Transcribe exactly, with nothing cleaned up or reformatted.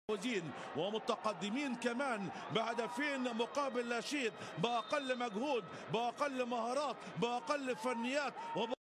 متجاوزين ومتقدمين كمان بهدفين مقابل لا شيء، بأقل مجهود، بأقل مهارات، بأقل فنيات.